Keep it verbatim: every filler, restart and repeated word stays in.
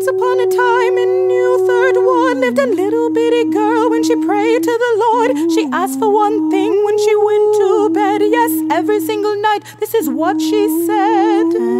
Once upon a time in New Third Ward lived a little bitty girl. When she prayed to the Lord, she asked for one thing when she went to bed. Yes, every single night, this is what she said.